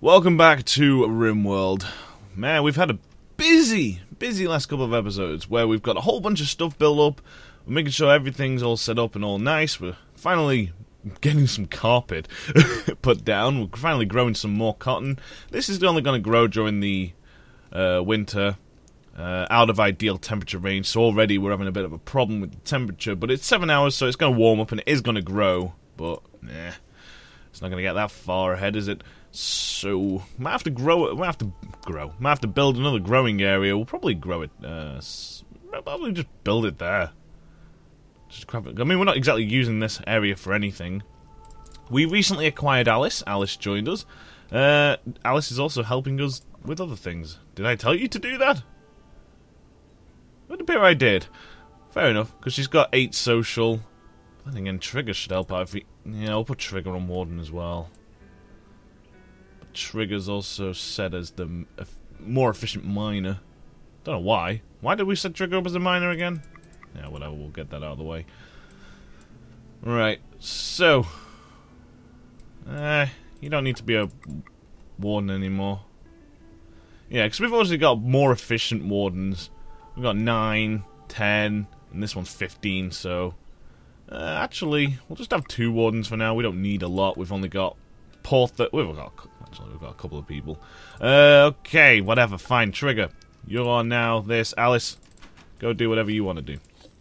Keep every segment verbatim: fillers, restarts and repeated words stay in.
Welcome back to RimWorld. Man, we've had a busy, busy last couple of episodes where we've got a whole bunch of stuff built up. We're making sure everything's all set up and all nice. We're finally getting some carpet put down. We're finally growing some more cotton. This is only going to grow during the uh, winter, uh, out of ideal temperature range. So already we're having a bit of a problem with the temperature. But it's seven hours, so it's going to warm up and it is going to grow. But, nah, it's not going to get that far ahead, is it? So, might have to grow it, might have to grow, might have to build another growing area. We'll probably grow it, uh, probably just build it there. Just crap it. I mean, we're not exactly using this area for anything. We recently acquired Alice. Alice joined us. Uh, Alice is also helping us with other things. Did I tell you to do that? It would appear I did. Fair enough, because she's got eight social. Then again, Trigger should help out if we... Yeah, I'll put Trigger on Warden as well. Trigger's also set as the uh, more efficient miner. Don't know why. Why did we set Trigger up as a miner again? Yeah, whatever, we'll get that out of the way. Right, so... Uh, you don't need to be a warden anymore. Yeah, because we've obviously got more efficient wardens. We've got nine, ten, and this one's fifteen, so... Uh, actually, we'll just have two wardens for now. We don't need a lot. We've only got... Porth we've got... Actually, we've got a couple of people. Uh, okay, whatever, fine. Trigger, you are now this. Alice, go do whatever you want to do.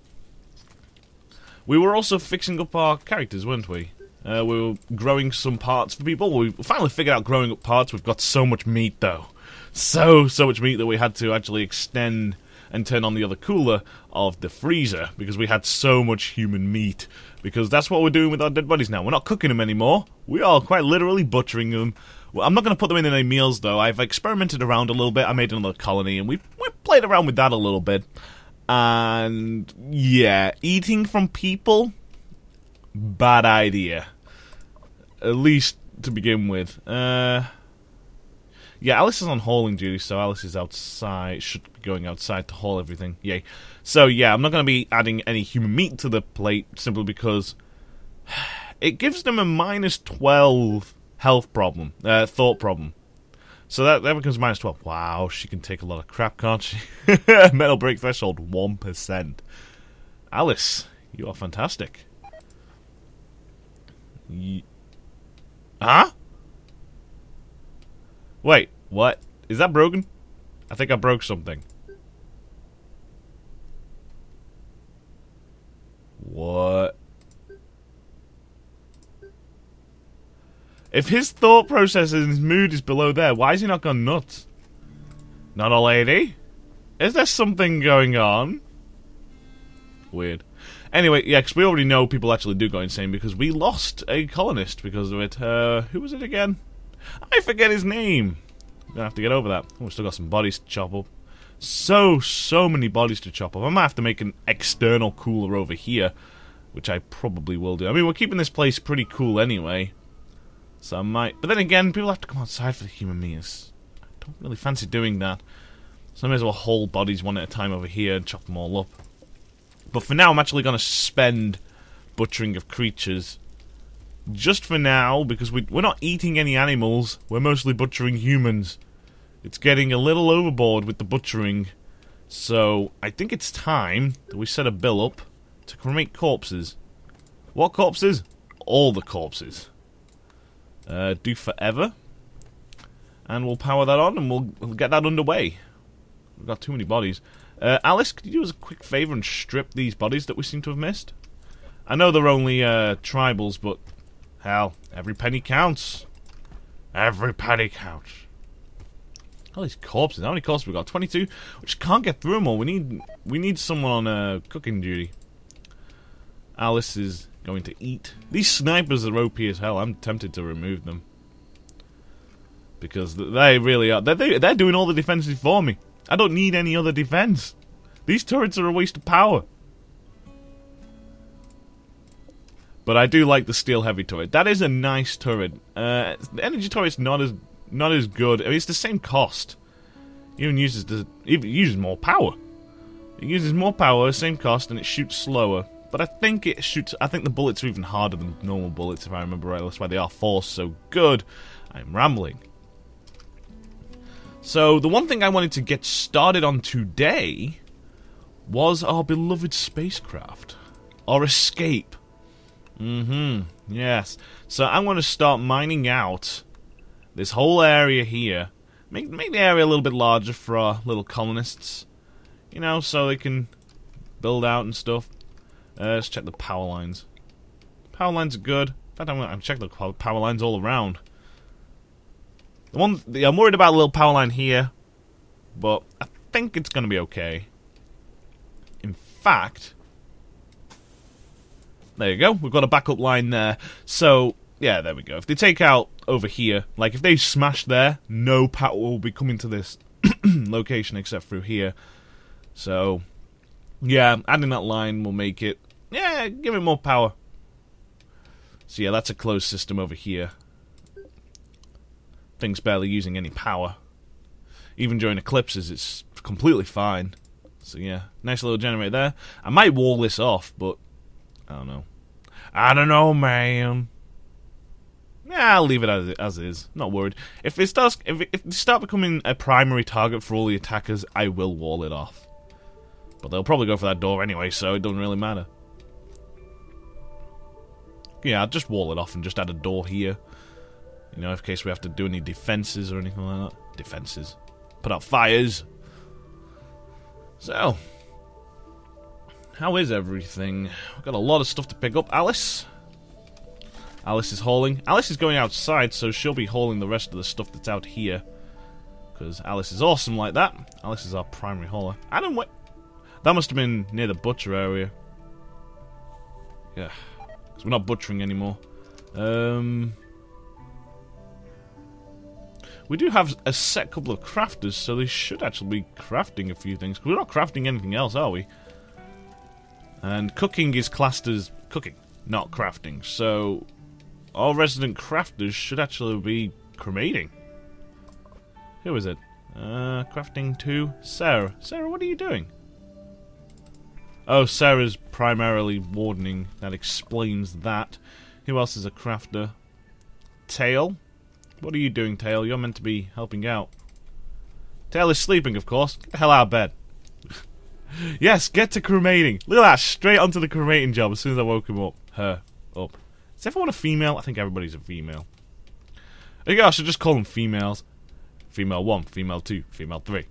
We were also fixing up our characters, weren't we? Uh, we were growing some parts for people. We finally figured out growing up parts. We've got so much meat, though. So, so much meat that we had to actually extend and turn on the other cooler of the freezer because we had so much human meat. Because that's what we're doing with our dead bodies now. We're not cooking them anymore. We are quite literally butchering them. Well, I'm not going to put them in any meals, though. I've experimented around a little bit. I made another colony, and we we played around with that a little bit. And, yeah, eating from people, bad idea. At least to begin with. Uh, yeah, Alice is on hauling duty, so Alice is outside, should be going outside to haul everything. Yay. So, yeah, I'm not going to be adding any human meat to the plate, simply because it gives them a minus twelve... health problem, uh, thought problem. So that, that becomes minus twelve. Wow, she can take a lot of crap, can't she? Metal break threshold, one percent. Alice, you are fantastic. Ye huh? Wait, what? Is that broken? I think I broke something. What? If his thought process and his mood is below there, why has he not gone nuts? Not a lady? Is there something going on? Weird. Anyway, yeah, because we already know people actually do go insane because we lost a colonist because of it. Uh, who was it again? I forget his name. I'm gonna have to get over that. Oh, we've still got some bodies to chop up. So, so many bodies to chop up. I might have to make an external cooler over here, which I probably will do. I mean, we're keeping this place pretty cool anyway. So I might... But then again, people have to come outside for the human meals. I don't really fancy doing that. So I may as well hold bodies one at a time over here and chop them all up. But for now, I'm actually going to spend butchering of creatures. Just for now, because we, we're not eating any animals. We're mostly butchering humans. It's getting a little overboard with the butchering. So I think it's time that we set a bill up to cremate corpses. What corpses? All the corpses. Uh, do forever, and we'll power that on, and we'll, we'll get that underway. We've got too many bodies. Uh, Alice, could you do us a quick favour and strip these bodies that we seem to have missed? I know they're only uh, tribals, but hell, every penny counts. Every penny counts. All these corpses. How many corpses we got? twenty-two. We just can't get through them all. We need we need someone on uh, cooking duty. Alice is going to eat. These snipers are O P as hell. I'm tempted to remove them. Because they really are. They're, they're doing all the defenses for me. I don't need any other defense. These turrets are a waste of power. But I do like the steel heavy turret. That is a nice turret. Uh, the energy turret's not as not as good. I mean, it's the same cost. It even uses the, it uses more power. It uses more power, same cost, and it shoots slower. But I think it shoots... I think the bullets are even harder than normal bullets, if I remember right. That's why they are forced so good. I'm rambling. So, the one thing I wanted to get started on today was our beloved spacecraft. Our escape. Mm-hmm. Yes. So, I'm going to start mining out this whole area here. Make, make the area a little bit larger for our little colonists. You know, so they can build out and stuff. Uh, let's check the power lines. Power lines are good. In fact, I'm going to check the power lines all around. The one, the, I'm worried about a little power line here, but I think it's going to be okay. In fact, there you go. We've got a backup line there. So, yeah, there we go. If they take out over here, like if they smash there, no power will be coming to this location except through here. So, yeah, adding that line will make it, yeah, give it more power. So, yeah, that's a closed system over here. Thing's barely using any power. Even during eclipses, it's completely fine. So yeah, nice little generator there. I might wall this off, but I don't know. I don't know, man. Yeah, I'll leave it as, as is. Not worried. If it starts, if it, if it start becoming a primary target for all the attackers, I will wall it off. But they'll probably go for that door anyway, so it doesn't really matter. Yeah, I'll just wall it off and just add a door here. You know, in case we have to do any defenses or anything like that. Defenses. Put out fires. So, how is everything? We've got a lot of stuff to pick up. Alice? Alice is hauling. Alice is going outside, so she'll be hauling the rest of the stuff that's out here. Because Alice is awesome like that. Alice is our primary hauler. I don't wait. That must have been near the butcher area. Yeah. Because we're not butchering anymore. Um... We do have a set couple of crafters, so they should actually be crafting a few things. We're not crafting anything else, are we? And cooking is classed as cooking, not crafting. So, our resident crafters should actually be cremating. Who is it? Uh, crafting two. Sarah. Sarah, what are you doing? Oh, Sarah's primarily wardening. That explains that. Who else is a crafter? Tail. What are you doing, Tail? You're meant to be helping out. Tail is sleeping, of course. Get the hell out of bed. Yes, get to cremating. Look at that, straight onto the cremating job as soon as I woke him up. Her up. Is everyone a female? I think everybody's a female. I think I should just call them females. Female one, female two, female three.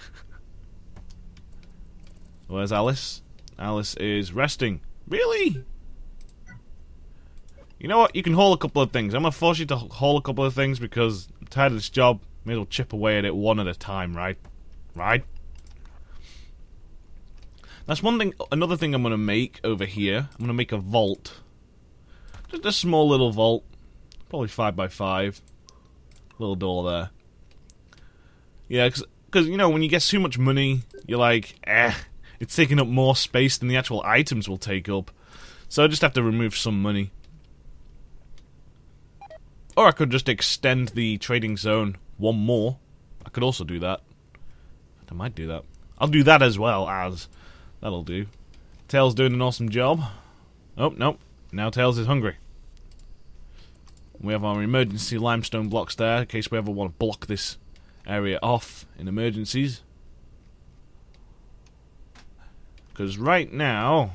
Where's Alice? Alice is resting. Really? You know what? You can haul a couple of things. I'm going to force you to haul a couple of things because I'm tired of this job. May as well chip away at it one at a time, right? Right? That's one thing. Another thing I'm going to make over here. I'm going to make a vault. Just a small little vault. Probably five by five. Little door there. Yeah, because, you know, when you get too much money, you're like, eh, it's taking up more space than the actual items will take up. So I just have to remove some money. Or I could just extend the trading zone one more. I could also do that. I might do that. I'll do that as well as... That'll do. Tails doing an awesome job. Oh, nope. Now Tails is hungry. We have our emergency limestone blocks there in case we ever want to block this area off in emergencies. Because right now...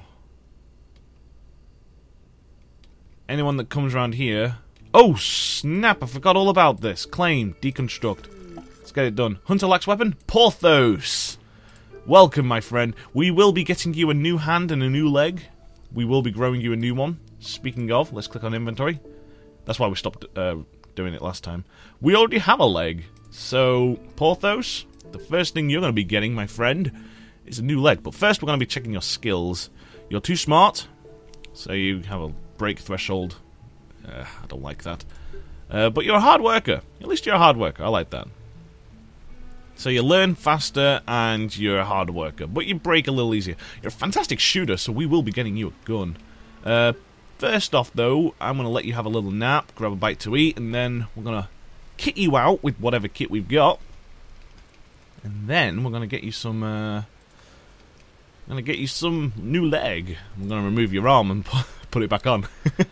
anyone that comes around here... Oh, snap, I forgot all about this. Claim, deconstruct. Let's get it done. Hunter lacks weapon? Porthos! Welcome, my friend. We will be getting you a new hand and a new leg. We will be growing you a new one. Speaking of, let's click on inventory. That's why we stopped uh, doing it last time. We already have a leg. So, Porthos, the first thing you're going to be getting, my friend, is a new leg. But first, we're going to be checking your skills. You're too smart, so you have a break threshold. Uh, I don't like that. Uh, but you're a hard worker. At least you're a hard worker. I like that. So you learn faster and you're a hard worker. But you break a little easier. You're a fantastic shooter, so we will be getting you a gun. Uh, first off, though, I'm going to let you have a little nap, grab a bite to eat, and then we're going to kit you out with whatever kit we've got. And then we're going to get you some... Uh, I'm going to get you some new leg. I'm going to remove your arm and put it back on.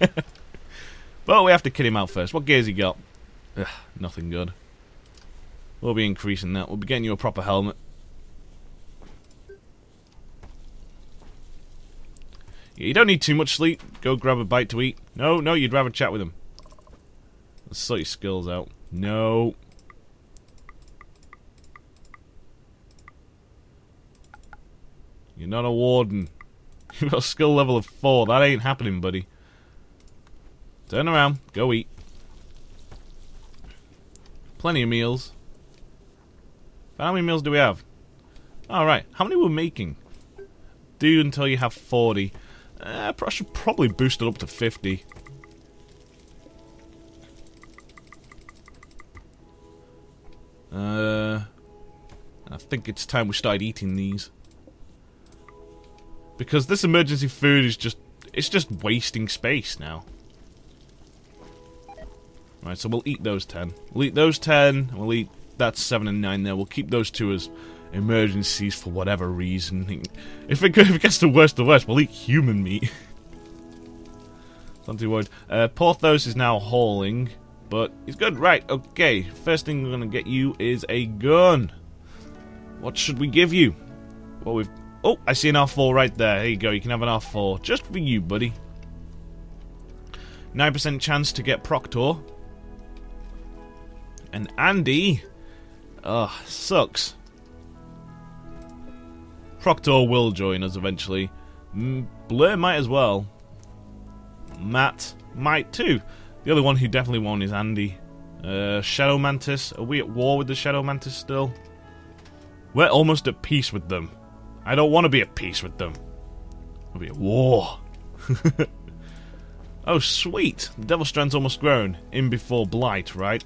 But we have to kit him out first. What gear's he got? Ugh, nothing good. We'll be increasing that. We'll be getting you a proper helmet. Yeah, you don't need too much sleep. Go grab a bite to eat. No, no, you'd rather chat with him. Let's sort your skills out. No. You're not a warden. You've got a skill level of four. That ain't happening, buddy. Turn around. Go eat. Plenty of meals. How many meals do we have? Alright. How many we're making? Do until you have forty. Uh, I should probably boost it up to fifty. Uh, I think it's time we started eating these. Because this emergency food is just... it's just wasting space now. Right, so we'll eat those ten. We'll eat those ten, and we'll eat that seven and nine there. We'll keep those two as emergencies for whatever reason. If it, if it gets to worst to worst, we'll eat human meat. Not too worried. Uh, Porthos is now hauling, but he's good. Right, okay. First thing we're going to get you is a gun. What should we give you? Well, we've... oh, I see an R four right there. There you go. You can have an R four. Just for you, buddy. nine percent chance to get Proctor. And Andy. Ugh, sucks. Proctor will join us eventually. Mm, Blair might as well. Matt might too. The other one who definitely won't is Andy. Uh, Shadow Mantis. Are we at war with the Shadow Mantis still? We're almost at peace with them. I don't want to be at peace with them. I'll be at war. Oh, sweet. The Devil Strand's almost grown. In before Blight, right?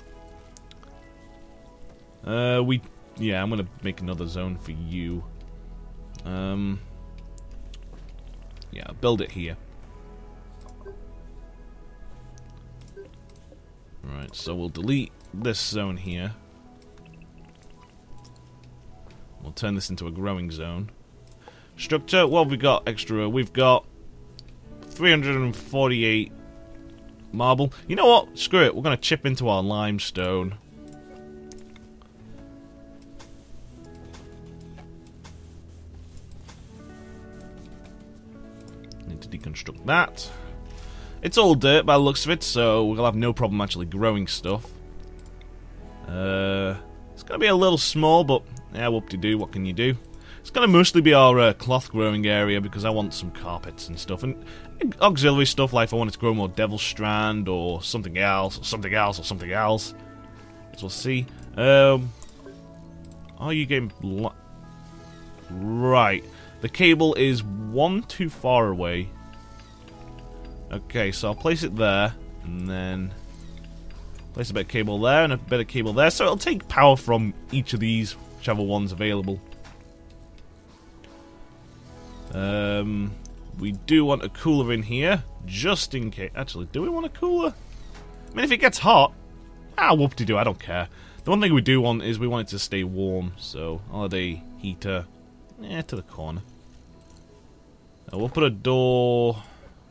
Uh, we... yeah, I'm gonna make another zone for you. Um... Yeah, I'll build it here. Right, so we'll delete this zone here. We'll turn this into a growing zone. Structure, what have we got extra? We've got three hundred forty-eight marble. You know what? Screw it. We're going to chip into our limestone. Need to deconstruct that. It's all dirt by the looks of it, so we'll have no problem actually growing stuff. Uh, it's going to be a little small, but yeah, whoop-de-doo, what can you do? It's going to mostly be our uh, cloth growing area because I want some carpets and stuff. And auxiliary stuff, like if I wanted to grow more Devil Strand or something else, or something else, or something else. As we'll see. Um, are you getting... right. The cable is one too far away. Okay, so I'll place it there, and then place a bit of cable there, and a bit of cable there. So it'll take power from each of these, whichever one's available. Um, we do want a cooler in here, just in case. Actually, do we want a cooler? I mean, if it gets hot, ah, whoop-de-doo, I don't care. The one thing we do want is we want it to stay warm, so I'll add a heater, eh, to the corner. Uh, we'll put a door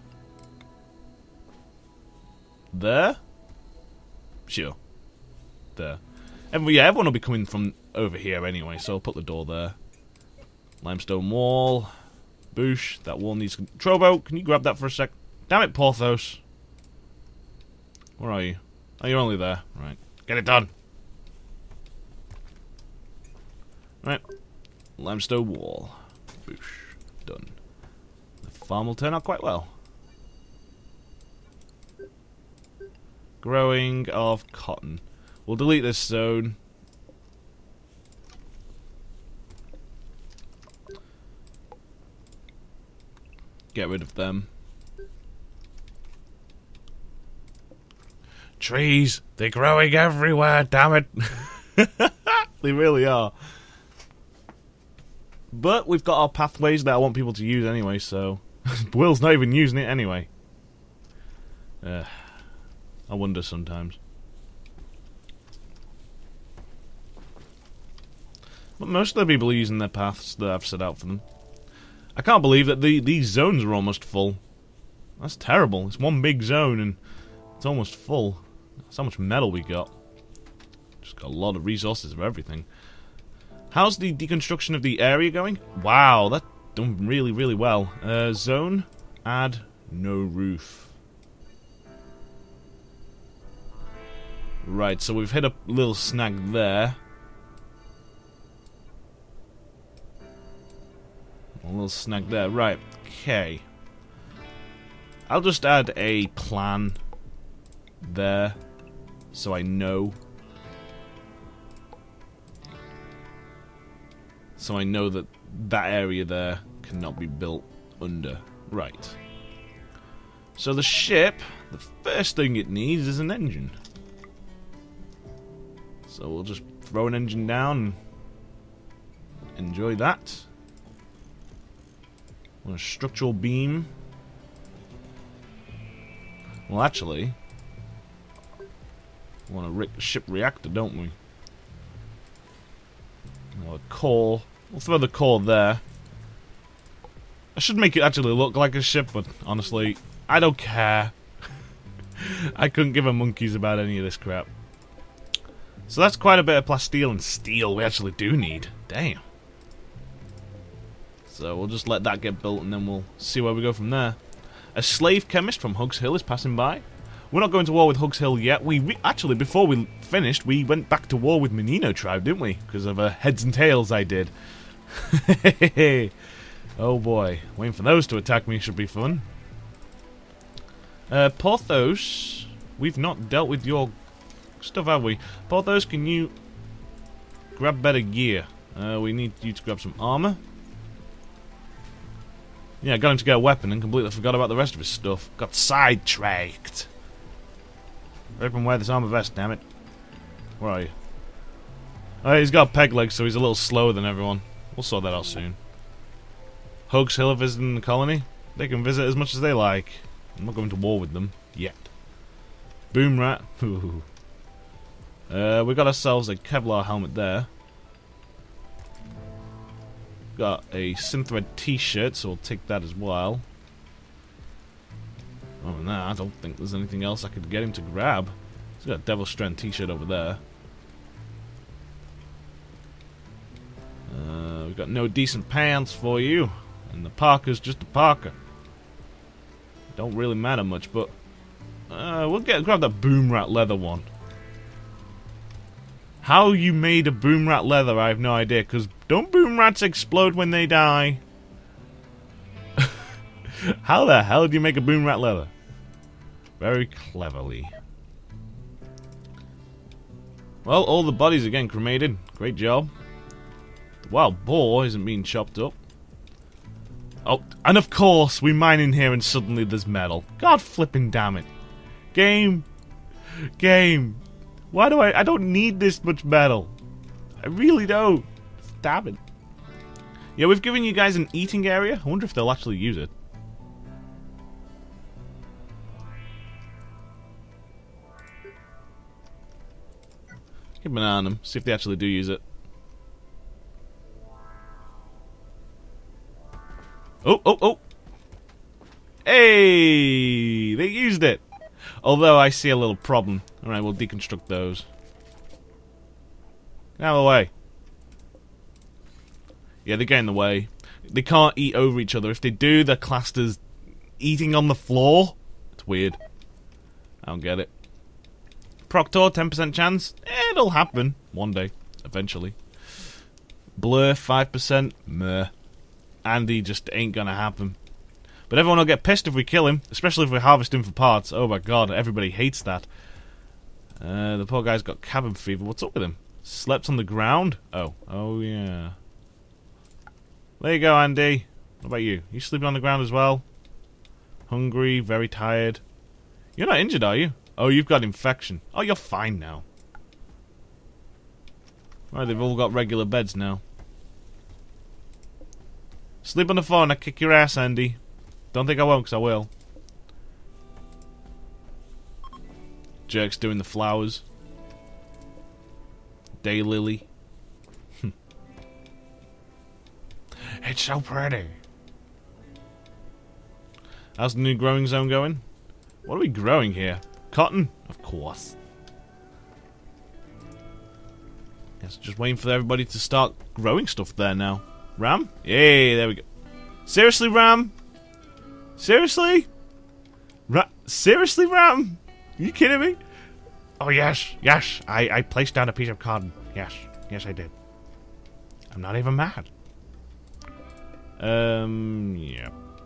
there. Sure, there. Every, yeah, everyone will be coming from over here anyway, so I'll put the door there. Limestone wall. Boosh, that wall needs... Trobo, can you grab that for a sec? Damn it, Porthos. Where are you? Oh, you're only there. Right. Get it done. Right. Limestone wall. Boosh. Done. The farm will turn out quite well. Growing of cotton. We'll delete this zone. Get rid of them. Trees! They're growing everywhere, damn it! They really are. But we've got our pathways that I want people to use anyway, so... Will's not even using it anyway. Uh, I wonder sometimes. But most of the people are using their paths that I've set out for them. I can't believe that the, these zones are almost full. That's terrible. It's one big zone and it's almost full. That's how much metal we got. It's got a lot of resources for everything. How's the deconstruction of the area going? Wow, that's done really, really well. Uh, zone, add, no roof. Right, so we've hit a little snag there. A little snag there. Right, okay. I'll just add a plan there so I know. So I know that that area there cannot be built under. Right. So the ship, the first thing it needs is an engine. So we'll just throw an engine down and enjoy that. On a structural beam. Well, actually, we want a re ship reactor, don't we? Or a core. We'll throw the core there. I should make it actually look like a ship, but honestly, I don't care. I couldn't give a monkeys about any of this crap. So that's quite a bit of plasteel and steel we actually do need. Damn. So we'll just let that get built and then we'll see where we go from there. A slave chemist from Hugs Hill is passing by. We're not going to war with Hugs Hill yet. We re actually, before we finished, we went back to war with Menino tribe, didn't we? Because of a heads and tails I did. Oh boy, waiting for those to attack me should be fun. Uh, Porthos, we've not dealt with your stuff, have we? Porthos, can you grab better gear? Uh, we need you to grab some armor. Yeah, I got him to get a weapon and completely forgot about the rest of his stuff. Got sidetracked. Rip him wear this armor vest, damn it. Where are you? Oh, he's got peg legs, so he's a little slower than everyone. We'll sort that out soon. Hugs Hill are visiting the colony. They can visit as much as they like. I'm not going to war with them yet. Boom rat. uh, we got ourselves a Kevlar helmet there. Got a Synthread t-shirt, so we'll take that as well. Other than that, I don't think there's anything else I could get him to grab. He's got a Devil Strand t-shirt over there. Uh, we've got no decent pants for you. And the parka's just a parka. Don't really matter much, but uh, we'll get grab that boom rat leather one. How you made a boom rat leather, I have no idea, because don't boom rats explode when they die? How the hell do you make a boom rat leather? Very cleverly. Well, all the bodies are getting cremated. Great job. The wild boar isn't being chopped up. Oh, and of course, we mine in here and suddenly there's metal. God flipping damn it. Game. Game. Why do I... I don't need this much metal. I really don't. Damn it. Yeah, we've given you guys an eating area. I wonder if they'll actually use it. Keep an eye on them. See if they actually do use it. Oh, oh, oh! Hey! They used it! Although I see a little problem. Alright, we'll deconstruct those. Get out of the way. Yeah, they get in the way. They can't eat over each other. If they do, they're classed as eating on the floor. It's weird. I don't get it. Proctor, ten percent chance. Eh, it'll happen. One day. Eventually. Blur, five percent. Meh. Andy just ain't gonna happen. But everyone will get pissed if we kill him, especially if we harvest him for parts. Oh my god, everybody hates that. Uh, the poor guy's got cabin fever. What's up with him? Slept on the ground? Oh. Oh yeah. There you go, Andy. What about you? You sleeping on the ground as well? Hungry, very tired. You're not injured, are you? Oh, you've got infection. Oh, you're fine now. Right, they've all got regular beds now. Sleep on the phone, I kick your ass, Andy. Don't think I won't, because I will. Jerk's doing the flowers. Daylily. It's so pretty. How's the new growing zone going? What are we growing here? Cotton? Of course. Yes, just waiting for everybody to start growing stuff there now. Ram? Yay, there we go. Seriously, Ram? Seriously? Ra Seriously, Ram? Are you kidding me? Oh, yes, yes. I, I placed down a piece of cotton. Yes, yes, I did. I'm not even mad. Um, yeah.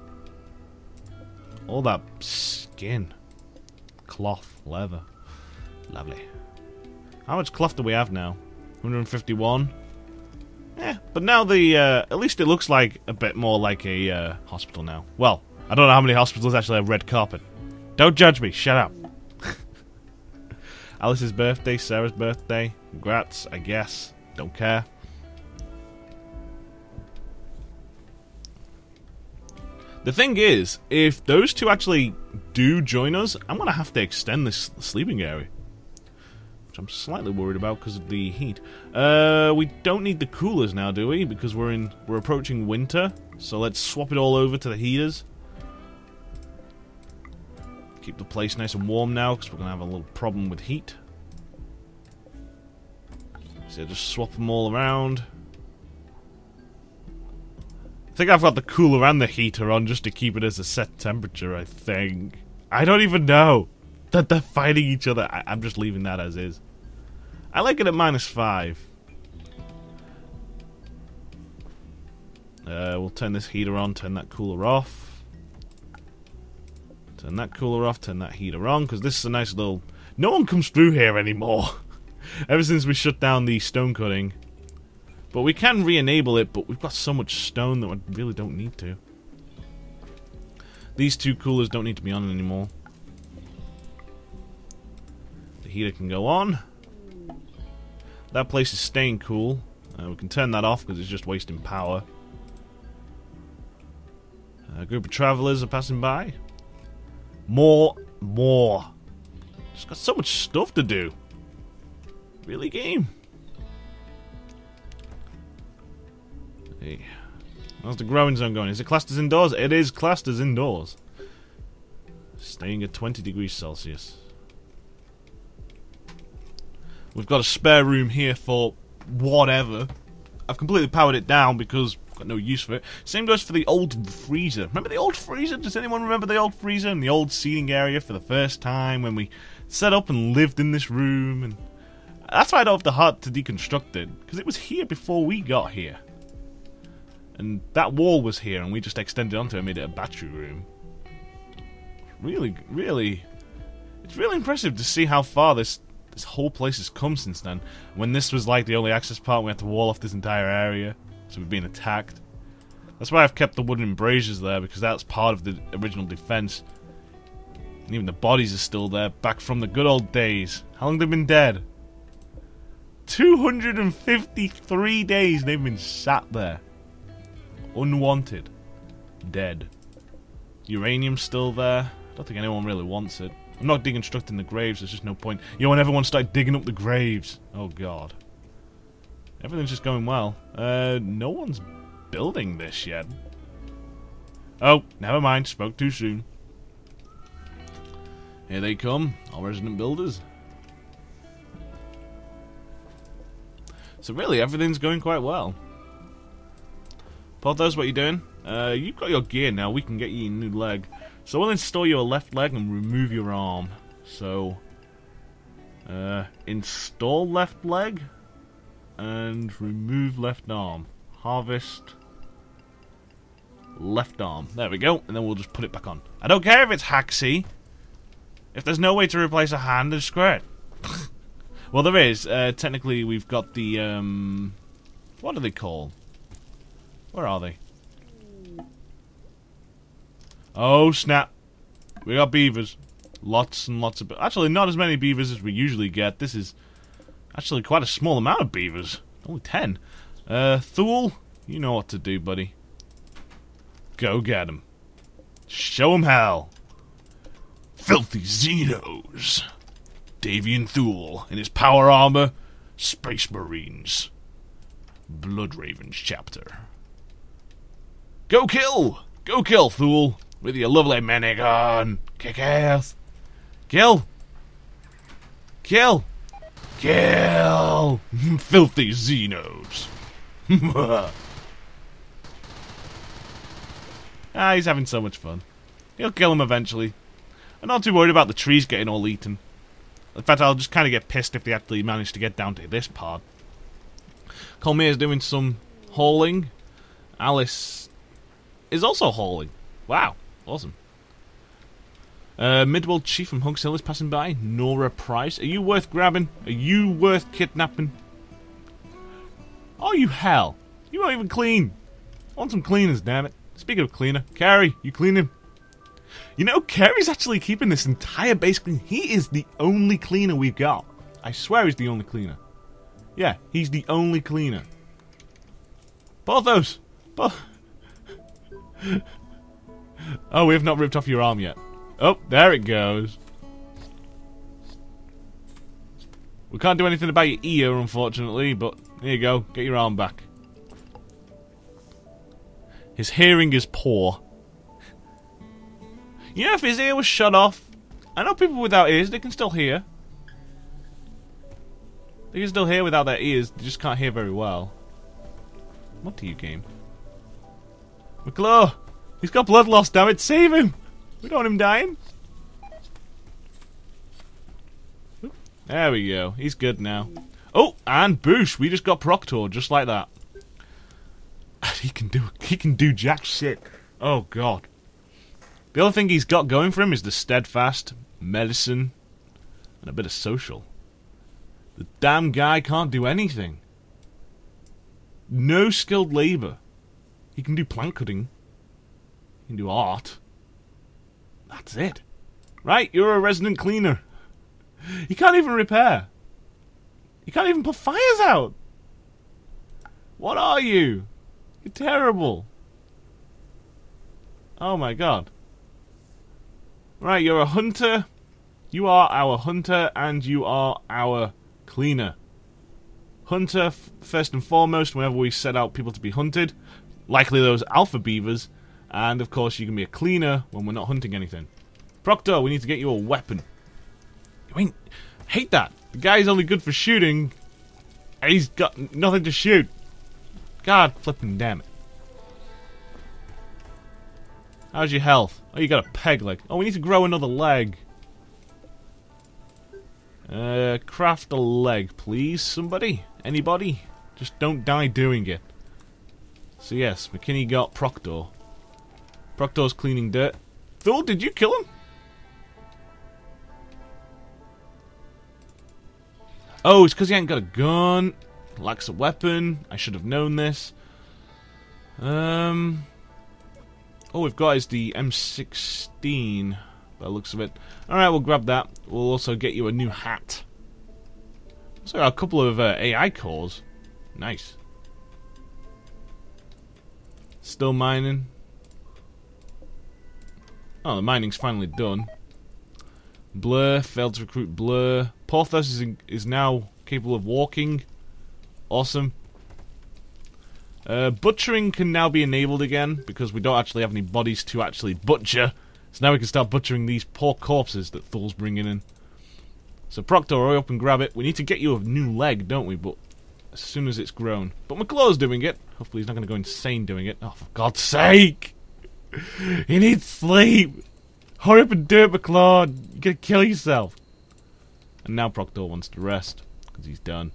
All that skin. Cloth, leather. Lovely. How much cloth do we have now? one hundred fifty-one? Yeah, but now the, uh, at least it looks like a bit more like a, uh, hospital now. Well, I don't know how many hospitals actually have red carpet. Don't judge me, shut up. Alice's birthday, Sarah's birthday. Congrats, I guess. Don't care. The thing is, if those two actually do join us, I'm going to have to extend this sleeping area. Which I'm slightly worried about because of the heat. Uh, we don't need the coolers now, do we? Because we're in, we're approaching winter. So let's swap it all over to the heaters. Keep the place nice and warm now because we're going to have a little problem with heat. So just swap them all around. I think I've got the cooler and the heater on just to keep it as a set temperature, I think. I don't even know that they're fighting each other. I I'm just leaving that as is. I like it at minus five. Uh, we'll turn this heater on, turn that cooler off. Turn that cooler off, turn that heater on, because this is a nice little... No one comes through here anymore. Ever since we shut down the stone cutting. But we can re-enable it, but we've got so much stone that we really don't need to. These two coolers don't need to be on anymore. The heater can go on. That place is staying cool. Uh, we can turn that off because it's just wasting power. A group of travelers are passing by. More, more. Just got so much stuff to do. Really, game? Hey. How's the growing zone going? Is it classed as indoors? It is classed as indoors. Staying at twenty degrees Celsius. We've got a spare room here for whatever. I've completely powered it down because I've got no use for it. Same goes for the old freezer. Remember the old freezer? Does anyone remember the old freezer and the old seating area for the first time when we set up and lived in this room? And that's why I don't have the heart to deconstruct it, because it was here before we got here. And that wall was here and we just extended onto it and made it a battery room. Really, really... It's really impressive to see how far this this whole place has come since then. When this was like the only access part, we had to wall off this entire area. So we've been attacked. That's why I've kept the wooden embrasures there, because that's part of the original defense. And even the bodies are still there, back from the good old days. How long have they been dead? two hundred fifty-three days they've been sat there. Unwanted. Dead. Uranium's still there. I don't think anyone really wants it. I'm not deconstructing the graves, there's just no point. You know, when everyone started digging up the graves. Oh god. Everything's just going well. Uh, no one's building this yet. Oh, never mind, spoke too soon. Here they come, our resident builders. So really, everything's going quite well. Porthos, what are you doing? Uh, you've got your gear now, we can get you a new leg. So we'll install your left leg and remove your arm. So, uh, install left leg and remove left arm. Harvest left arm. There we go, and then we'll just put it back on. I don't care if it's haxy. If there's no way to replace a hand, then screw it. Well, there is. Uh, technically, we've got the, um... what are they called? Where are they? Oh, snap. We got beavers. Lots and lots of... Actually, not as many beavers as we usually get. This is actually quite a small amount of beavers. Only ten. Uh, Thule, you know what to do, buddy. Go get him. Show him hell. Filthy Xenos. Davian Thule in his power armor. Space Marines. Blood Ravens chapter. Go kill! Go kill, Thule! With your lovely minigun. Kick ass. Kill! Kill! Kill! Filthy Xenos! Ah, he's having so much fun. He'll kill him eventually. I'm not too worried about the trees getting all eaten. In fact, I'll just kind of get pissed if they actually manage to get down to this part. Colmia's doing some hauling. Alice is also hauling. Wow, awesome. Uh, Midworld Chief from Hugs Hill is passing by. Nora Price. Are you worth grabbing? Are you worth kidnapping? Oh, you hell. You won't even clean. I want some cleaners, damn it. Speaking of cleaner, Carrie, you clean him. You know, Carrie's actually keeping this entire base clean. He is the only cleaner we've got. I swear he's the only cleaner. Yeah, he's the only cleaner. Both those. Both. Oh, we have not ripped off your arm yet. Oh, there it goes. We can't do anything about your ear, unfortunately, but there you go. Get your arm back. His hearing is poor. You know, if his ear was shut off, I know people without ears, they can still hear. They can still hear without their ears, they just can't hear very well. What do you game? McClure! He's got blood loss, damn it, save him! We don't want him dying. There we go, he's good now. Oh, and boosh, we just got Proctor, just like that. He can do, he can do jack shit. Oh god. The other thing he's got going for him is the steadfast, medicine, and a bit of social. The damn guy can't do anything. No skilled labor. He can do plant cutting. He can do art. That's it. Right, you're a resident cleaner. He can't even repair. He can't even put fires out. What are you? You're terrible. Oh my god. Right, you're a hunter. You are our hunter, and you are our cleaner. Hunter, f first and foremost, whenever we set out people to be hunted. Likely those alpha beavers. And, of course, you can be a cleaner when we're not hunting anything. Proctor, we need to get you a weapon. I mean, hate that. The guy's only good for shooting, and he's got nothing to shoot. God flipping damn it. How's your health? Oh, you got a peg leg. Oh, we need to grow another leg. Uh, craft a leg, please, somebody. Anybody? Just don't die doing it. So yes, McKinney got Proctor. Proctor's cleaning dirt. Thor, did you kill him? Oh, it's because he ain't got a gun. Lacks a weapon. I should have known this. Um... All we've got is the M sixteen, by the looks of it. Alright, we'll grab that. We'll also get you a new hat. So a couple of uh, A I cores. Nice. Still mining. Oh, the mining's finally done. Blur, failed to recruit Blur. Porthos is, in, is now capable of walking. Awesome. Uh, butchering can now be enabled again, because we don't actually have any bodies to actually butcher. So now we can start butchering these poor corpses that Thor's bringing in. So Proctor, hurry up and grab it. We need to get you a new leg, don't we? But as soon as it's grown. But McClure's doing it. Hopefully he's not going to go insane doing it. Oh, for God's sake! He needs sleep! Hurry up and do it, McClure! You're going to kill yourself! And now Proctor wants to rest, because he's done.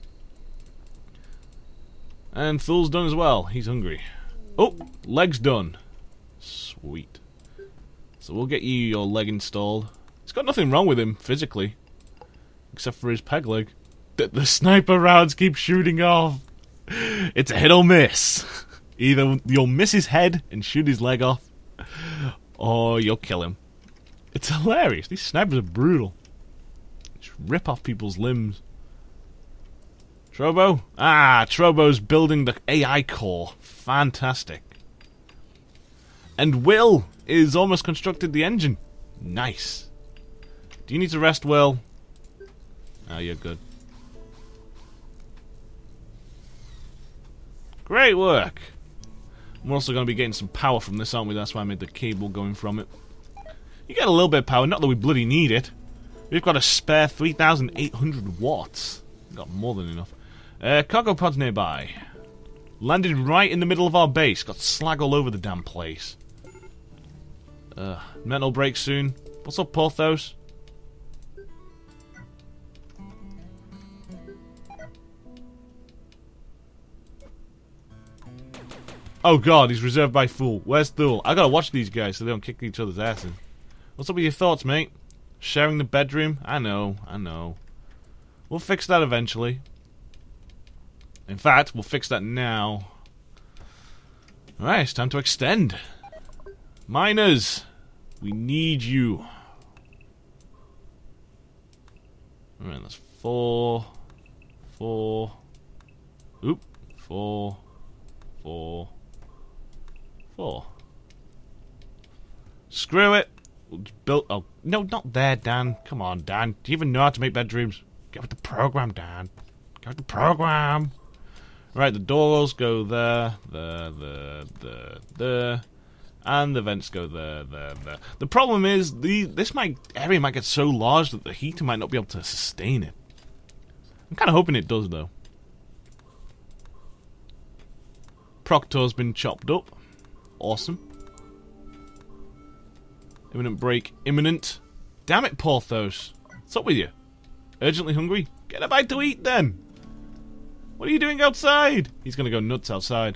And Thul's done as well. He's hungry. Oh, leg's done. Sweet. So we'll get you your leg installed. It's got nothing wrong with him, physically. Except for his peg leg. The, the sniper rounds keep shooting off. It's a hit or miss. Either you'll miss his head and shoot his leg off, or you'll kill him. It's hilarious. These snipers are brutal. Just rip off people's limbs. Trobo? Ah, Trobo's building the A I core. Fantastic. And Will is almost constructed the engine. Nice. Do you need to rest, Will? Oh, you're good. Great work. We're also going to be getting some power from this, aren't we? That's why I made the cable going from it. You get a little bit of power, not that we bloody need it. We've got a spare three thousand eight hundred watts. Got more than enough. Uh, cargo pods nearby. Landed right in the middle of our base. Got slag all over the damn place. Uh, mental break soon. What's up, Porthos? Oh god, he's reserved by Fool. Where's Thule? I gotta watch these guys so they don't kick each other's asses. What's up with your thoughts, mate? Sharing the bedroom? I know, I know. We'll fix that eventually. In fact, we'll fix that now. Alright, it's time to extend. Miners! We need you. Alright, that's four. Four. Oop. Four. Four. Four. Screw it. We'll just build. Oh no, not there, Dan. Come on, Dan. Do you even know how to make bedrooms? Get with the program, Dan. Get with the program. Right, the doors go there, there, there, there, there, and the vents go there, there, there. The problem is the this might area might get so large that the heater might not be able to sustain it. I'm kind of hoping it does, though. Proctor's been chopped up. Awesome. Imminent break. Imminent. Damn it, Porthos. What's up with you? Urgently hungry? Get a bite to eat, then. What are you doing outside? He's going to go nuts outside.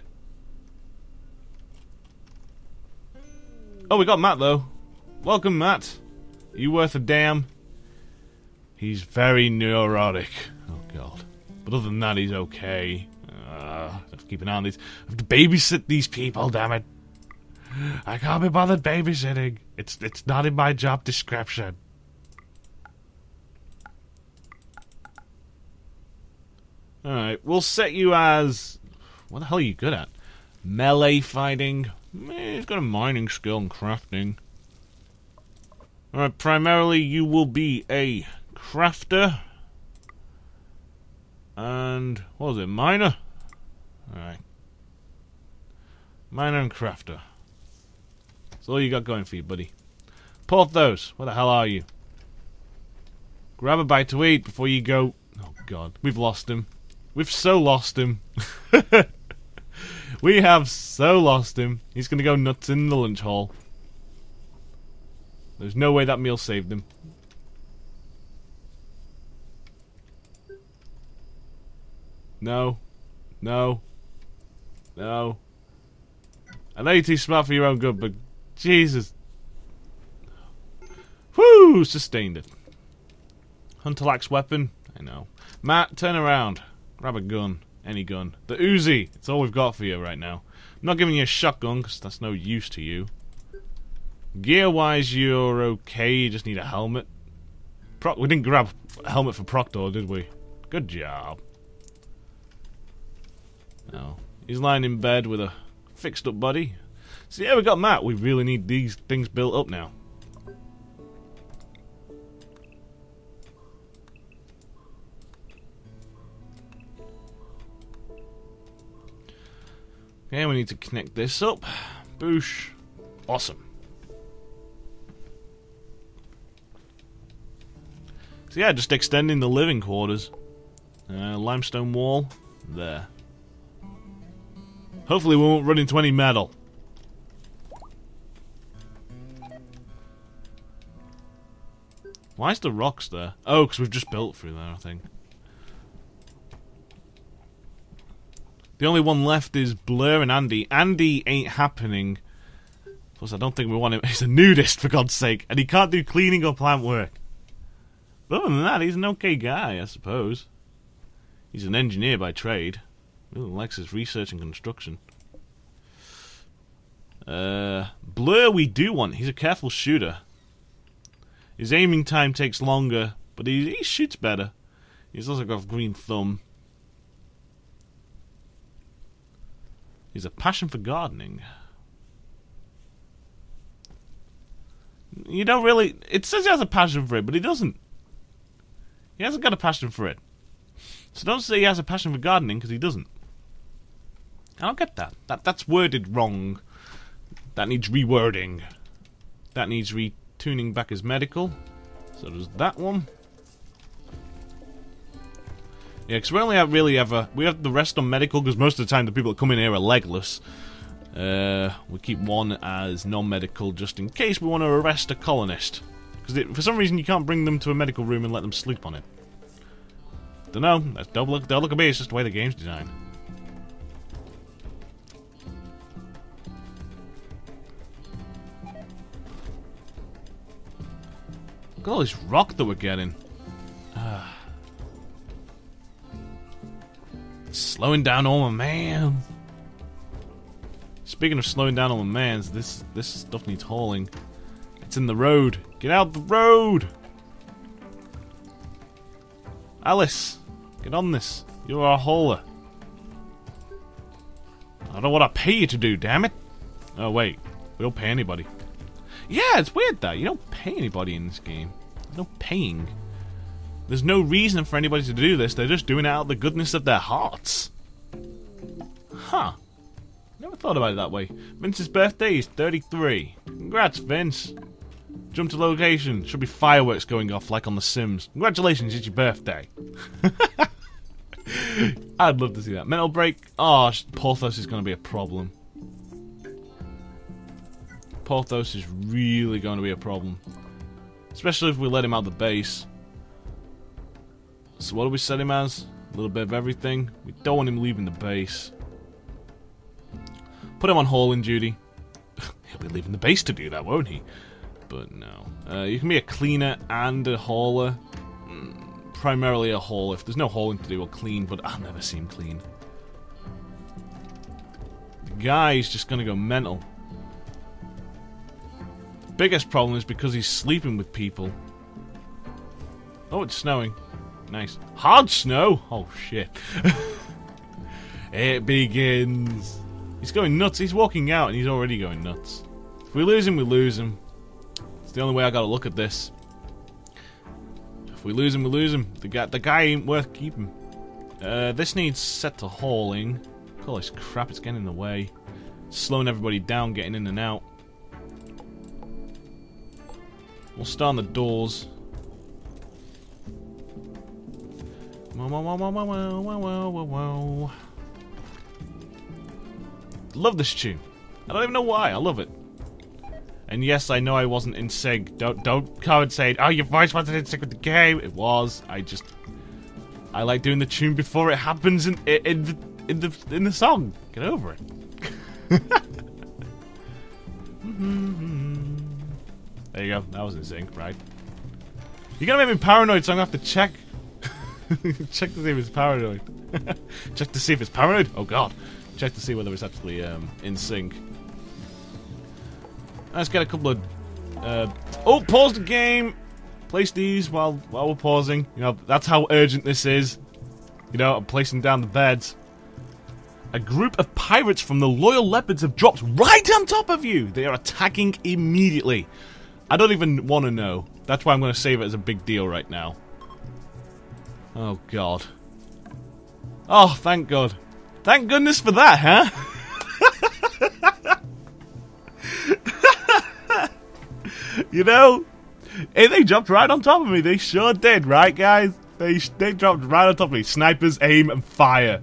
Oh, we got Matt, though. Welcome, Matt. Are you worth a damn? He's very neurotic. Oh, God. But other than that, he's okay. Uh, I have to keep an eye on these. I have to babysit these people, damn it. I can't be bothered babysitting. It's it's not in my job description. Alright, we'll set you as... What the hell are you good at? Melee fighting. Eh, he's got a mining skill and crafting. Alright, primarily you will be a crafter. And... what was it? Miner? Alright. Miner and crafter. That's all you got going for you, buddy. Porthos, where the hell are you? Grab a bite to eat before you go... Oh, God. We've lost him. We've so lost him. We have so lost him. He's going to go nuts in the lunch hall. There's no way that meal saved him. No. No. No. I know you're too smart for your own good, but Jesus. Whoo! Sustained it. Hunter lacks weapon. I know. Matt, turn around. Grab a gun. Any gun. The Uzi. It's all we've got for you right now. I'm not giving you a shotgun, because that's no use to you. Gear-wise, you're okay. You just need a helmet. Pro we didn't grab a helmet for Proctor, did we? Good job. No. He's lying in bed with a fixed-up body. So yeah, we got Matt. We really need these things built up now. Okay, we need to connect this up. Boosh. Awesome. So yeah, just extending the living quarters. Uh, limestone wall. There. Hopefully we won't run into any metal. Why is the rocks there? Oh, because we've just built through there, I think. The only one left is Blur and Andy. Andy ain't happening. Plus, I don't think we want him. He's a nudist, for God's sake. And he can't do cleaning or plant work. But other than that, he's an okay guy, I suppose. He's an engineer by trade. Really likes his research and construction. Uh, Blur we do want. He's a careful shooter. His aiming time takes longer, but he, he shoots better. He's also got a green thumb. He's a passion for gardening. You don't really... It says he has a passion for it, but he doesn't. He hasn't got a passion for it. So don't say he has a passion for gardening, because he doesn't. I don't get that. that. That's worded wrong. That needs rewording. That needs retuning back as medical. So does that one. Yeah, because we only have really ever... We have the rest on medical, because most of the time the people that come in here are legless. Uh, we keep one as non-medical, just in case we want to arrest a colonist. Because for some reason you can't bring them to a medical room and let them sleep on it. Dunno, that's don't look, don't look at me, it's just the way the game's designed. Look at all this rock that we're getting. Ah. Slowing down all my man. Speaking of slowing down all my mans, this this stuff needs hauling. It's in the road. Get out the road! Alice, get on this. You are a hauler. I don't want to pay you to do, damn it. Oh wait, we don't pay anybody. Yeah, it's weird that you don't pay anybody in this game. There's no paying. There's no reason for anybody to do this. They're just doing it out of the goodness of their hearts. Huh. Never thought about it that way. Vince's birthday is thirty-three. Congrats, Vince. Jump to location. Should be fireworks going off like on The Sims. Congratulations, it's your birthday. I'd love to see that. Mental break. Oh, Porthos is going to be a problem. Porthos is really going to be a problem. Especially if we let him out of the base. So what do we set him as? A little bit of everything. We don't want him leaving the base. Put him on hauling duty. He'll be leaving the base to do that, won't he? But no. Uh, you can be a cleaner and a hauler. Mm, primarily a hauler. If there's no hauling to do, we'll clean, but I'll never see him clean. The guy's just gonna go mental. The biggest problem is because he's sleeping with people. Oh, it's snowing. Nice. Hard snow? Oh, shit. It begins. He's going nuts. He's walking out and he's already going nuts. If we lose him, we lose him. It's the only way I gotta look at this. If we lose him, we lose him. The guy, the guy ain't worth keeping. Uh, this needs set to hauling. Holy crap, it's getting in the way. Slowing everybody down, getting in and out. We'll start on the doors. Wow, wow, wow, wow, wow, wow, wow, wow. Love this tune. I don't even know why. I love it. And yes, I know I wasn't in sync. Don't don't come and say, "Oh, your voice wasn't in sync with the game." It was. I just I like doing the tune before it happens in in the in the in the song. Get over it. There you go. That was in sync, right? You're gonna make me paranoid, so I'm gonna have to check. Check to see if it's paranoid. Check to see if it's paranoid. Oh god. Check to see whether it's actually um, in sync. Let's get a couple of. Uh, oh, pause the game. Place these while while we're pausing. You know that's how urgent this is. You know, I'm placing down the beds. A group of pirates from the Loyal Leopards have dropped right on top of you. They are attacking immediately. I don't even want to know. That's why I'm going to save it as a big deal right now. Oh god. Oh, thank god. Thank goodness for that, huh? You know, hey, they jumped right on top of me. They sure did, right, guys? They they dropped right on top of me. Snipers, aim, and fire.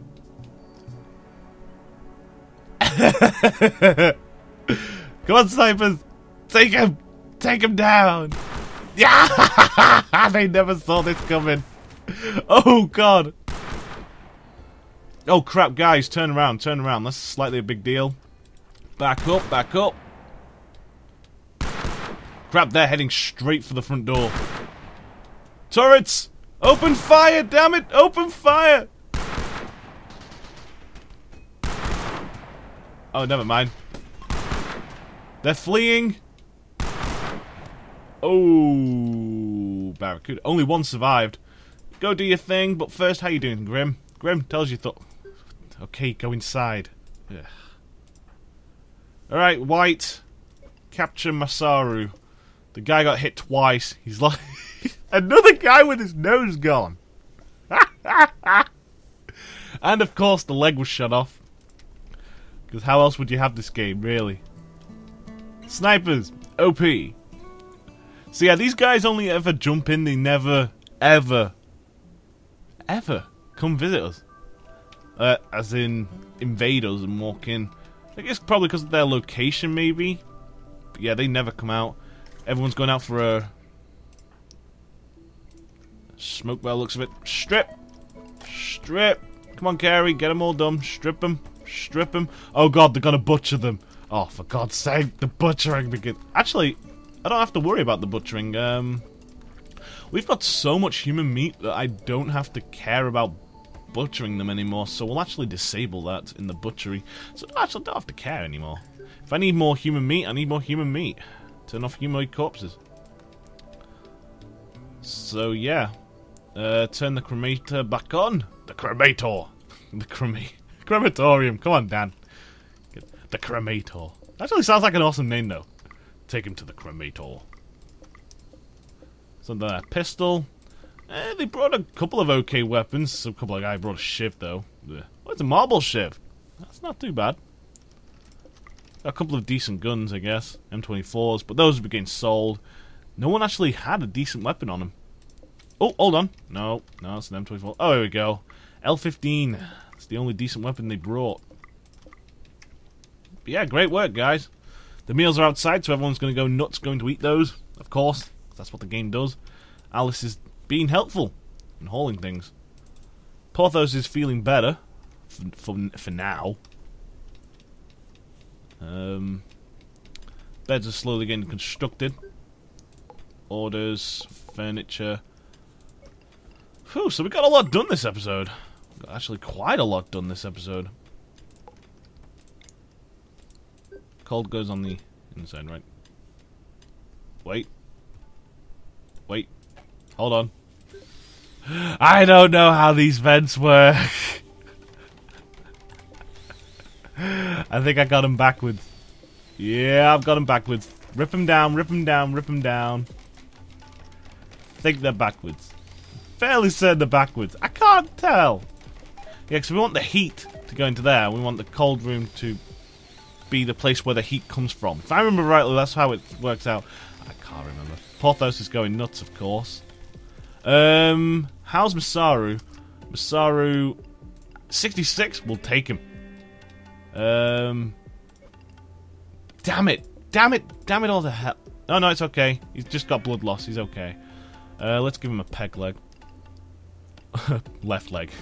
Come on, snipers. Take him. Take him down. Yeah! They never saw this coming. Oh, God. Oh, crap, guys. Turn around, turn around. That's slightly a big deal. Back up, back up. Crap, they're heading straight for the front door. Turrets! Open fire, damn it! Open fire! Oh, never mind. They're fleeing. Oh, Barracuda. Only one survived. Go do your thing, but first, how you doing, Grim? Grim, tell us your thought. Okay, go inside. Ugh. Alright, White. Capture Masaru. The guy got hit twice. He's like... Another guy with his nose gone. And of course, the leg was shut off. Because how else would you have this game, really? Snipers. O P. So yeah, these guys only ever jump in. They never, ever, ever come visit us. Uh, as in, invade us and walk in. I guess probably because of their location, maybe. But yeah, they never come out. Everyone's going out for a smoke by the looks of it. Strip! Strip! Come on, Carrie, get them all done. Strip them. Strip them. Oh god, they're gonna butcher them. Oh, for God's sake, the butchering begins. Actually, I don't have to worry about the butchering. Um, we've got so much human meat that I don't have to care about butchering them anymore, so we'll actually disable that in the butchery. So I actually don't have to care anymore. If I need more human meat, I need more human meat. Turn off humanoid corpses. So yeah, uh, turn the cremator back on. The cremator, the crema crematorium. Come on, Dan. The cremator. Actually sounds like an awesome name though. Take him to the cremator. So the pistol. Eh, they brought a couple of okay weapons. A couple of guys brought a shiv though. Oh, it's a marble shiv. That's not too bad. Got a couple of decent guns, I guess. M twenty-fours, but those would be getting sold. No one actually had a decent weapon on them. Oh, hold on. No, no, it's an M twenty-four. Oh, here we go. L fifteen. It's the only decent weapon they brought. But yeah, great work, guys. The meals are outside, so everyone's going to go nuts going to eat those. Of course, that's what the game does. Alice is being helpful and hauling things. Porthos is feeling better for, for, for now. Um, beds are slowly getting constructed. Orders, furniture. Whew, so we got a lot done this episode. Got actually quite a lot done this episode. Cold goes on the inside, right? Wait. Wait. Hold on. I don't know how these vents work. I think I got them backwards. Yeah, I've got them backwards. Rip them down, rip them down, rip them down. I think they're backwards. Fairly certain they're backwards. I can't tell. Yeah, because we want the heat to go into there. We want the cold room to be the place where the heat comes from. If I remember rightly, that's how it works out. I can't remember. Porthos is going nuts, of course. Um, how's Masaru? Masaru, sixty-six. We'll take him. Um, damn it, damn it, damn it! All the hell. Oh no, it's okay. He's just got blood loss. He's okay. Uh, let's give him a peg leg. Left leg.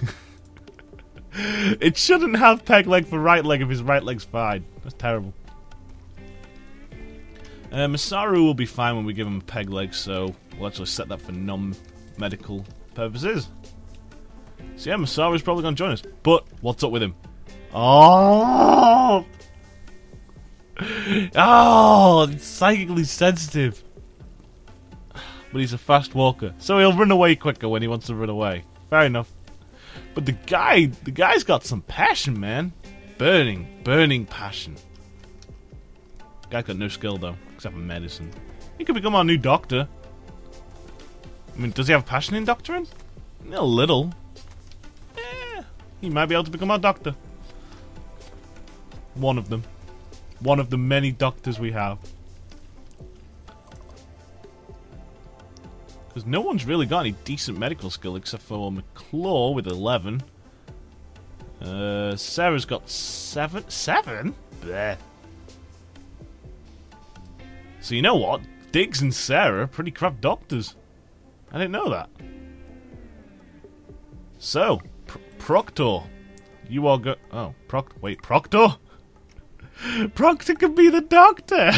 It shouldn't have peg leg for right leg if his right leg's fine. That's terrible. Uh, Masaru will be fine when we give him a peg leg, so we'll actually set that for non-medical purposes. So yeah, Masaru's probably going to join us. But, what's up with him? Oh! Oh! It's psychically sensitive. But he's a fast walker, so he'll run away quicker when he wants to run away. Fair enough. But the guy, the guy's got some passion, man. Burning, burning passion. Guy's got no skill, though, except for medicine. He could become our new doctor. I mean, does he have passion in doctoring? A little. Eh, he might be able to become our doctor. One of them. One of the many doctors we have. Because no one's really got any decent medical skill except for McClaw with eleven. Uh, Sarah's got seven. Seven? Bleh. So you know what? Diggs and Sarah are pretty crap doctors. I didn't know that. So, Pr Proctor. You are go- Oh, Proc- wait, Proctor? Proctor could be the doctor!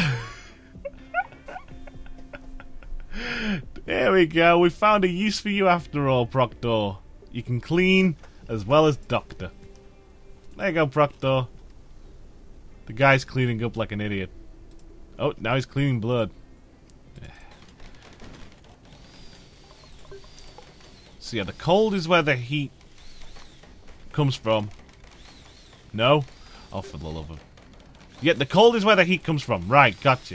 There we go, we found a use for you after all, Proctor. You can clean as well as doctor. There you go, Proctor. The guy's cleaning up like an idiot. Oh, now he's cleaning blood. So yeah, the cold is where the heat comes from. No? Oh, for the love of... Yeah, the cold is where the heat comes from. Right, gotcha.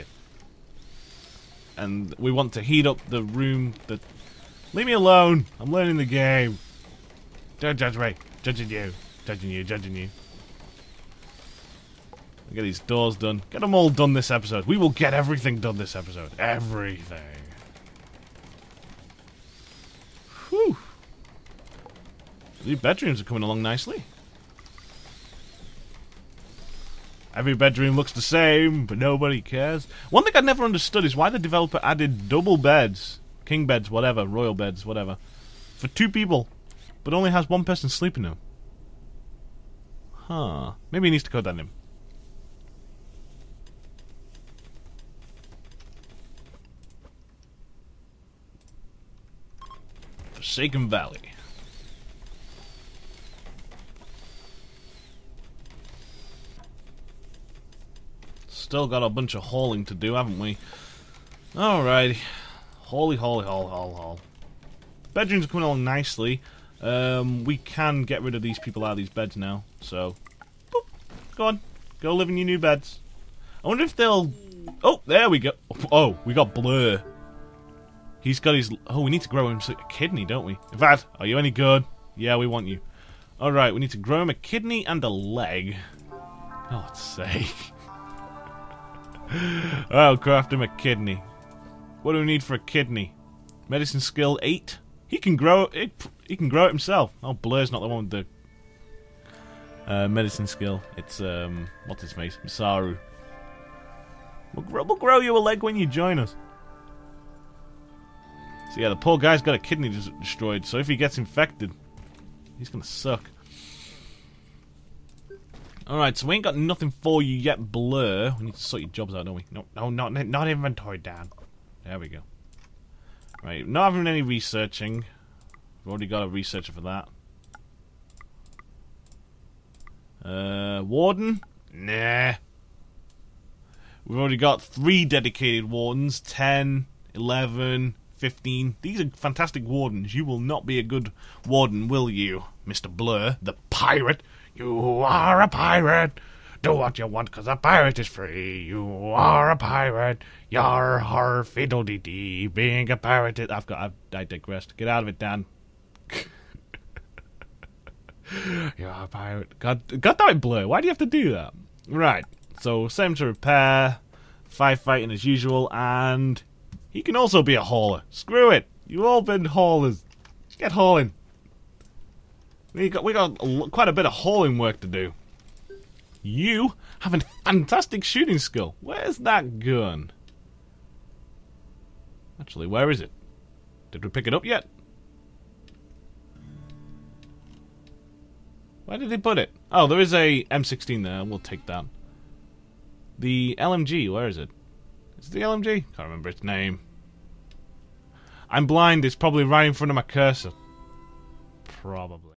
And we want to heat up the room that... Leave me alone. I'm learning the game. Don't judge me. Judging you. Judging you. Judging you. Get these doors done. Get them all done this episode. We will get everything done this episode. Everything. Whew. These bedrooms are coming along nicely. Every bedroom looks the same, but nobody cares. One thing I never understood is why the developer added double beds, king beds, whatever, royal beds, whatever, for two people, but only has one person sleeping in them. Huh. Maybe he needs to code that in. Forsaken Valley. Still got a bunch of hauling to do, haven't we? Alrighty. Holy, holy, holy, holy, holy. Bedrooms are coming along nicely. Um, we can get rid of these people out of these beds now. So, boop, go on. Go live in your new beds. I wonder if they'll... Oh, there we go. Oh, we got Blur. He's got his... Oh, we need to grow him a kidney, don't we? In fact, are you any good? Yeah, we want you. Alright, we need to grow him a kidney and a leg. Oh, let's sake. I'll craft him a kidney. What do we need for a kidney? Medicine skill eight. He can grow it. He can grow it himself. Oh, Blur's not the one with the uh, medicine skill. It's um, what's his face? Masaru. We'll grow, we'll grow you a leg when you join us. So yeah, the poor guy's got a kidney des destroyed. So if he gets infected, he's gonna suck. Alright, so we ain't got nothing for you yet, Blur. We need to sort your jobs out, don't we? No, no, not, not inventory, Dan. There we go. Right, not having any researching. We've already got a researcher for that. Uh, Warden? Nah. We've already got three dedicated Wardens. ten, eleven, fifteen. These are fantastic Wardens. You will not be a good Warden, will you, Mister Blur, the pirate? You are a pirate. Do what you want, cause a pirate is free. You are a pirate. Yar har fiddle dee dee. Being a pirate is... I've got... I, I digressed. Get out of it, Dan. You're a pirate. God, God damn it, Blur. Why do you have to do that? Right. So, same to repair. Firefighting as usual. And he can also be a hauler. Screw it. You've all been haulers. Get hauling. We got we got a, quite a bit of hauling work to do. You have a fantastic shooting skill. Where's that gun? Actually, where is it? Did we pick it up yet? Where did they put it? Oh, there is a M sixteen there. We'll take that. The L M G, where is it? Is it the L M G? Can't remember its name. I'm blind. It's probably right in front of my cursor. Probably.